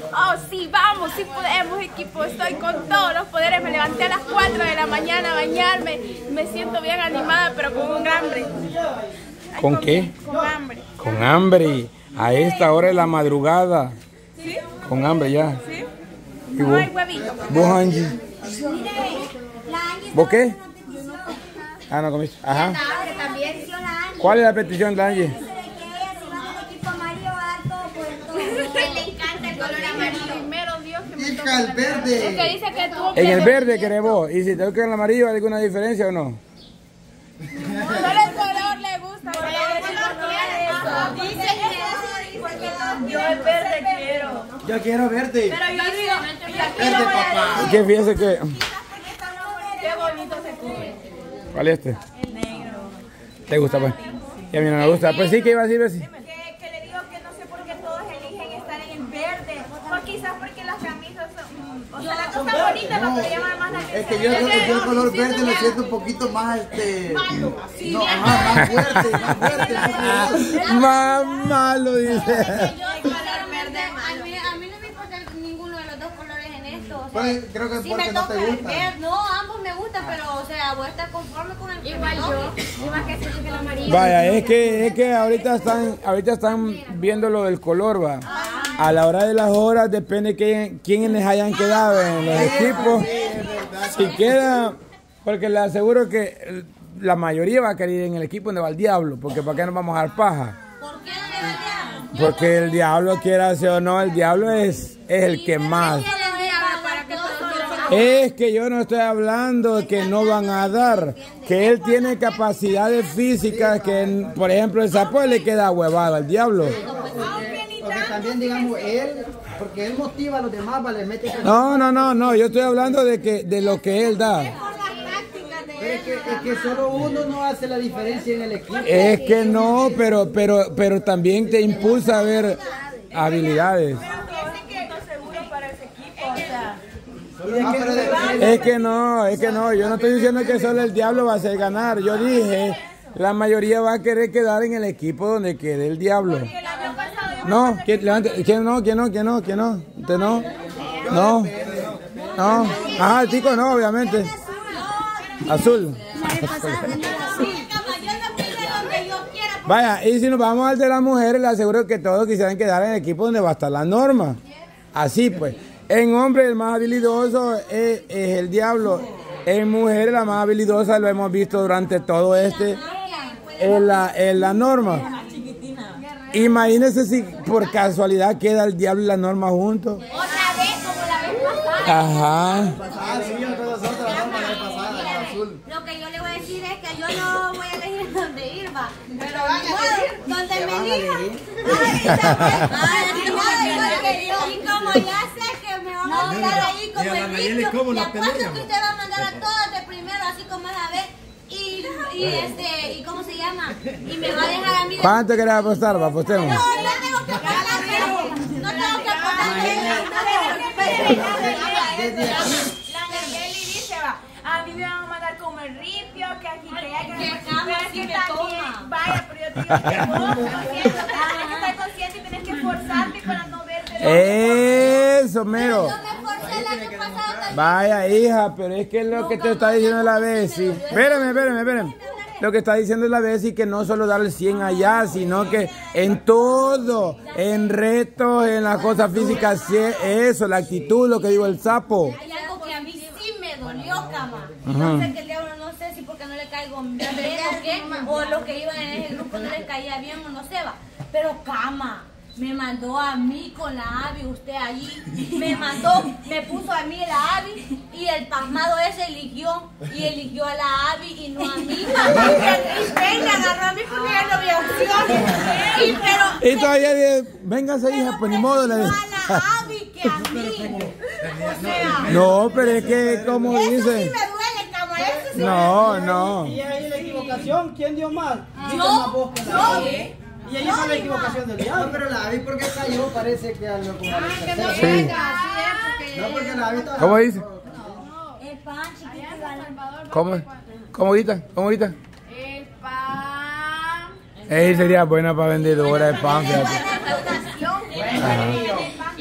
Oh, sí, vamos, sí podemos, equipo. Estoy con todos los poderes. Me levanté a las 4 de la mañana a bañarme. Me siento bien animada, pero con un hambre. ¿Con qué? Con hambre. Con hambre. A esta hora de la madrugada. ¿Sí? Con hambre ya. ¿Sí? ¿Y No vos? hay huevito. ¿Vos, Angie? ¿Vos qué? Ah, no comiste. Ajá. ¿Cuál es la petición de Angie? Le encanta el color amarillo. Primero Dios que me toque el verde. Es que dice que tú... En el verde querés vos. ¿Y si te toca el amarillo, hay alguna diferencia o no? Solo el color le gusta. Dice que yo el verde quiero. Yo quiero verde. Pero yo digo, Verde, papá. ¿Qué fíjese que? qué bonito se cubre. ¿Cuál es este? El negro. ¿Te gusta pues? Y a mí no me gusta. Pues sí, que iba a decir así. Que le digo que no sé por qué todos eligen estar en el verde. O quizás porque las camisas son... O sea, la cosa bonita, lo que llama más la atención. Es que yo creo que yo el color verde lo siento un poquito más, no, ajá, más fuerte, más fuerte, más fuerte. Más malo, dice. A mí no me importa ninguno de los dos colores en esto. O sea, Pues, creo que es si porque me no toca te el gusta. verde, no, ambos me gustan, pero o sea, voy a estar conforme con el Igual yo. Igual que siento que el amarillo. Vaya, es que ahorita están viendo lo del color, va. A la hora de las horas depende quiénes les hayan quedado en los equipos. Si queda, porque le aseguro que la mayoría va a querer ir en el equipo donde va el diablo, porque ¿para qué nos vamos a dar paja? ¿Por qué no le va el diablo? Porque el diablo, quiera ser o no, el diablo es el que más. Es que yo no estoy hablando de que no van a dar, que él tiene capacidades físicas que, por ejemplo, el sapo le queda huevado al diablo. Porque también, digamos, él, porque él motiva a los demás, le mete... No, yo estoy hablando de lo que él da. Pero es que solo uno no hace la diferencia en el equipo. Es que no, pero también te impulsa a ver habilidades. Es que no, yo no estoy diciendo que solo el diablo va a hacer ganar. Yo dije, la mayoría va a querer quedar en el equipo donde quede el diablo. No, ¿quién no? ¿Usted no? No. Ajá, el chico no, obviamente. Azul. Vaya, y si nos vamos al de las mujeres, le aseguro que todos quisieran quedar en el equipo donde va a estar la norma. Así pues. En hombres el más habilidoso es el diablo. En mujeres la más habilidosa, lo hemos visto durante todo es la norma. Imagínense si por casualidad queda el diablo y la norma juntos. Otra vez, como la vez pasada. Ajá. Lo que yo le voy a decir es que yo no voy a elegir dónde ir, va. Pero donde me digan. Y como ya sé que me van a mandar ahí como el limpio, y apuesto que usted va a mandar a todos de primero, así como esa vez. Y ¿cómo se llama? Y me va a dejar a mí. ¿Cuánto querés apostar? Apostemos. No tengo que apostar. No tengo que apostar. La Nayeli dice, va, a mí me van a mandar como el ripio, que aquí, que allá, que me toma. Vaya, pero yo te digo que vos, tienes que estar consciente y tienes que esforzarte para no verte. Eso, mero. Yo me esforcé el año pasado también. Vaya, hija, pero es que lo que te está diciendo la Bessie. Espérame. Lo que está diciendo la Bessie que no solo dar el 100 allá, sino que en todo, en retos, en las cosas físicas, eso, la actitud, lo que digo el sapo. Hay algo que a mí sí me dolió, cama. No sé que el diablo, no sé si porque no le caigo bien o qué, o los que iban en ese grupo no les caía bien o no sé, va. Pero cama. Me mandó a mí con la Abby, usted allí, me puso a mí la Abby y el pasmado ese eligió a la Abby y no a mí. Y me agarró a mí porque ya no había opción. Y todavía dice, véngase hija, pues ni modo. A la Abby que a mí. O sea, No, pero es que como eso dice. sí me duele, cama, eso sí. No. Y ahí la equivocación, ¿quién dio más? Yo. Y ahí fue la equivocación del diablo. No, pero la vi porque cayó, parece que a lo como a la Sí. tercera. No, porque la vi estaba... ¿Cómo dice? El pan chiquito. ¿Cómo grita? El pan. Ey, sería buena para vendedora de pan, fíjate. Igualita.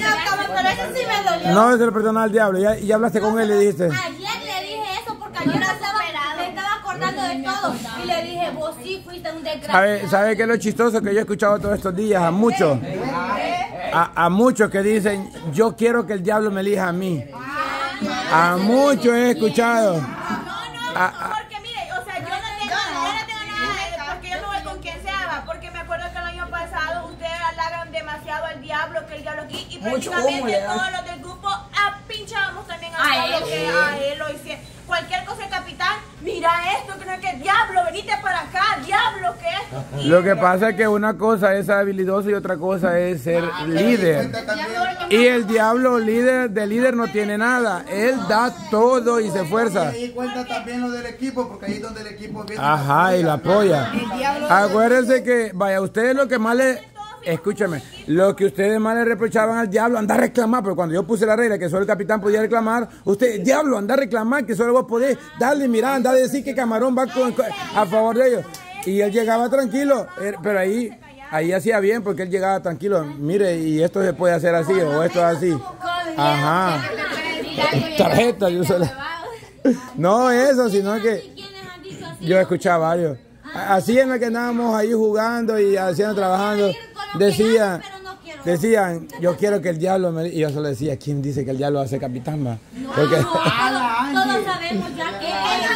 pero eso sí me dolió. No se lo perdonó al diablo. Y hablaste con él y le dijiste. Ayer le dije eso porque ayer me estaba acordando de todo. Y le dije, vos sí fuiste un desgraciado. ¿Sabe qué es lo chistoso que yo he escuchado todos estos días? A muchos. A muchos que dicen, yo quiero que el diablo me elija a mí. A muchos he escuchado. Porque mire, o sea, yo no tengo nada, porque yo no voy con quien sea, porque me acuerdo que el año pasado ustedes halagan demasiado al diablo, que el diablo aquí, y prácticamente todos los del grupo pinchábamos también al diablo, que a él lo hicieron. Cualquier cosa, capitán, mira esto, que no es que diablo, venite para acá, diablo, que esto. Lo que pasa es que una cosa es ser habilidoso y otra cosa es ser líder. Y el diablo de líder no tiene nada. Él da todo y se esfuerza. Y ahí cuenta también lo del equipo, porque ahí es donde el equipo viene. Ajá, y la apoya. Acuérdense que, vaya, ustedes lo que más le... Escúchame, lo que ustedes más le reprochaban al diablo, anda a reclamar, pero cuando yo puse la regla que solo el capitán podía reclamar, usted, diablo, anda a reclamar, que solo vos podés darle, mirar, anda a decir que Camarón va a favor de ellos. Y él llegaba tranquilo, pero ahí hacía bien, porque él llegaba tranquilo, mire, y esto se puede hacer así, o esto es así. Ajá. Tarjeta, yo solo. No no, sino que yo escuchaba varios. Así en la que andábamos ahí jugando y haciendo, trabajando, decían, yo quiero que el diablo me... Y yo solo decía, ¿quién dice que el diablo hace capitán? Va? Porque... Todos sabemos ya que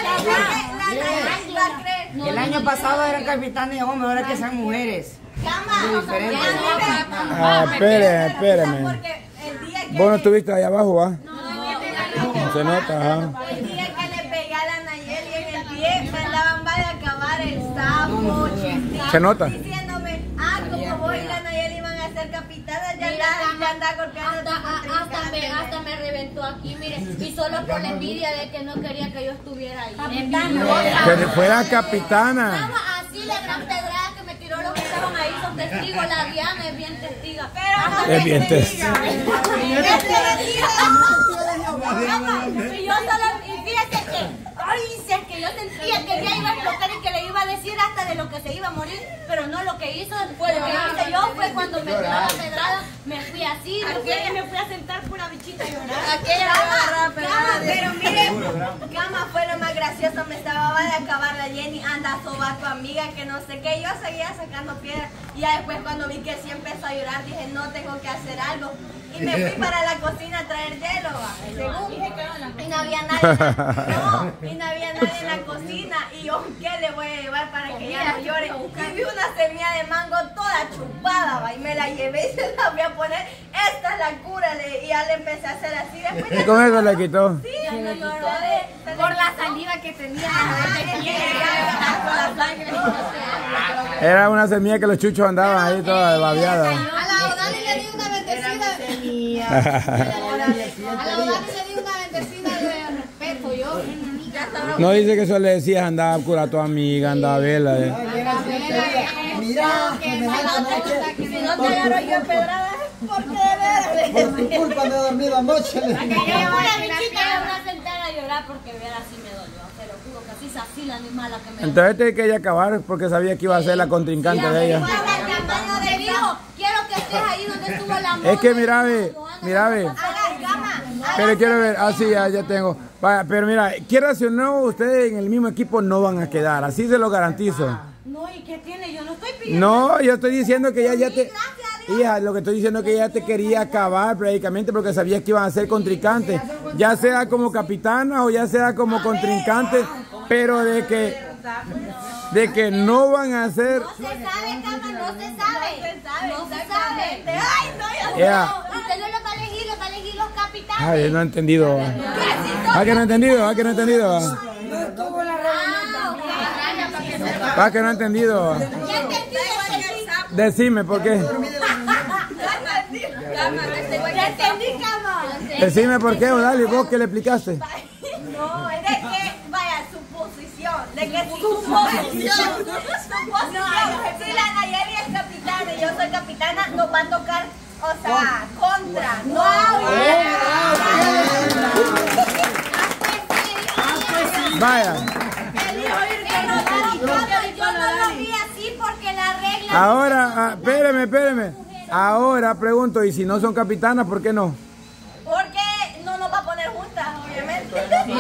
el año pasado eran capitanes y hombres, ahora que sean mujeres. Espérame. Vos no estuviste ahí abajo, ¿va? No se nota, ajá. El día que le pegué a la Nayeli en el pie, me andaban a acabar el sapo, se nota. Diciéndome, como vos y la Nayeli iban a ser capitanas, ya anda golpeando. Hasta me reventó aquí, mire, y solo por la envidia de que no quería que yo estuviera ahí. Que fuera capitana. Estaba así la gran pedrada que me tiró los que estaban ahí, son testigos, la Diana es bien testiga. Es bien testiga. Y yo solo, y fíjate que yo sentía que ya iba a explotar y que le iba a decir hasta de lo que se iba a morir, pero no, lo que hizo fue lo que hice yo, fue cuando me tiró la pedrada, me fui así, me fui a sentar pura bichita a llorar. Pero miren, Cama fue lo más gracioso, me estaba de acabar la Jenny, anda a sobar tu amiga, que no sé qué, yo seguía sacando piedras, y ya después cuando vi que sí empezó a llorar, dije, no, tengo que hacer algo. Y me fui para la cocina a traer hielo, y no había nadie, y no había nadie en la cocina, y yo, ¿qué le voy a llevar para que ella no llore? Y vi una semilla de mango toda chupada, y me la llevé y se la voy a poner, esta es la cura, y ya le empecé a hacer así, después ¿Y con eso le quitó? Sí, no lloró por la saliva que tenía. Era una semilla que los chuchos andaban ahí toda babeada. A la Odani le di una bendecida. A la Odani le di una bendecida de respeto, yo. No dice que eso le decías, andaba a curar a tu amiga, andaba a verla. Mira, que me mata noche. Si no te agarro yo pedrada, ¿por qué de veras? Por tu culpa no he dormido anoche. Una bichita me voy a sentar a llorar porque ver así me dolió. Te lo juro que así la animala que me dolió. Entonces te quería acabar porque sabía que iba a ser la contrincante de ella. Quiero que estés ahí donde estuvo la moda. Es que mira, ve. Pero quiero ver, así ya tengo. Vaya, pero mira, quieras o no, ustedes en el mismo equipo no van a quedar, así se lo garantizo. No, ¿y qué tiene? Yo no estoy pidiendo. No, yo estoy diciendo que ya te... Hija, lo que estoy diciendo es que ya te quería acabar prácticamente porque sabías que iban a ser contrincantes. Ya sea como capitana o ya sea como contrincante, pero de que no van a ser... No se sabe, Cama, no se sabe. No se sabe. Ay, no, Yeah. Usted no lo va a elegir los capitanes. Ay, no he entendido. Que no he entendido. No estuvo en la reunión. Que no he entendido. Decime, ¿por qué? Ya entendí, Cama. Decime por qué, Odali, vos que le explicaste. No, es de que, vaya, suposición. De que suposición. Si la Nayeli es capitana y yo soy capitana, nos va a tocar, o sea, contra. No. Vaya. Yo no lo vi así porque la regla... Ahora, espéreme. Ahora pregunto, ¿y si no son capitanas, por qué no? Porque no nos va a poner juntas, obviamente.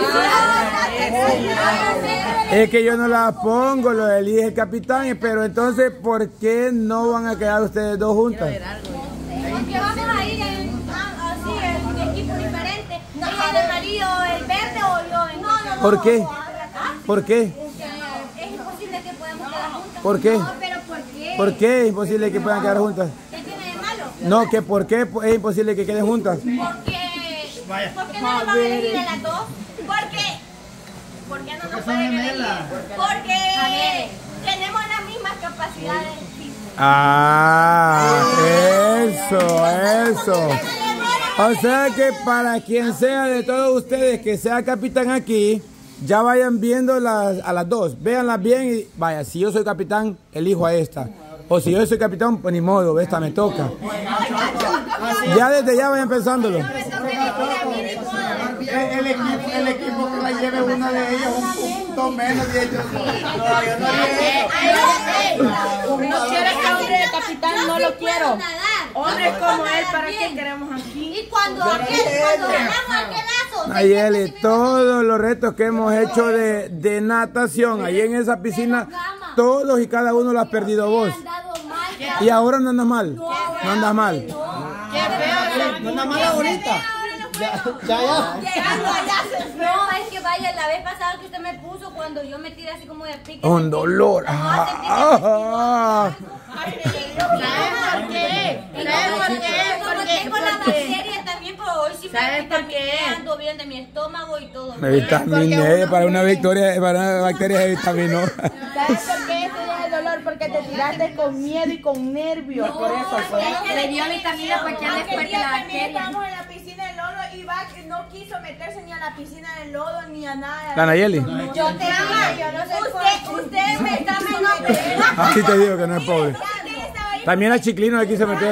Es que yo no las pongo, lo elige el capitán, pero entonces, ¿por qué no van a quedar ustedes dos juntas? Porque vamos a ir así en equipos diferentes. Ella en el amarillo, el verde o yo en ¿Por qué? ¿Por qué? Es imposible que podamos quedar juntas. ¿Por qué? No, pero ¿por qué? ¿Por qué es imposible que puedan quedar juntas? ¿Qué tiene de malo? No, que ¿por qué es imposible que queden juntas? ¿Por qué no nos van a elegir a las dos? ¿Por qué no nos pueden elegir? Porque tenemos las mismas capacidades físicas. Ah, eso. O sea que para quien sea de todos ustedes que sea capitán aquí, ya vayan viendo a las dos, véanlas bien y vaya, si yo soy capitán, elijo a esta. O si yo soy capitán, pues ni modo, esta me toca. Ya desde ya vayan pensándolo. El equipo que la lleve una de ellas un punto menos de ellos. No quiero que hombre de capitán, no lo quiero. Hombres como él, ¿para qué queremos aquí? Y cuando ganamos aquel lazo. Nayeli, todos los retos que hemos hecho de natación, ahí en esa piscina, todos y cada uno lo has perdido vos. Y ahora no andas mal. No andas mal. Qué feo. No anda mal ahorita. Ya. Llegando allá se fue. No, es que vaya, la vez pasada que usted me puso cuando yo me tiré así como de pique. Un dolor. ¿Sabes por qué? Como tengo la bacteria también, pero hoy sí ¿Sabes por qué? ando bien de mi estómago y todo. Me vitaminé para una bacteria de vitaminó. ¿Sabes por qué este es el dolor? Porque te tiraste con miedo y con nervios. Por eso fue. Le dio vitamina porque le fuerte la bacteria. Estábamos en la piscina del lodo y Bach no quiso meterse ni a la piscina del lodo ni a nada. La Nayeli. Yo te amo, yo no sé usted me está metiendo. Así te digo que no es pobre. También la Chiclino aquí se metió.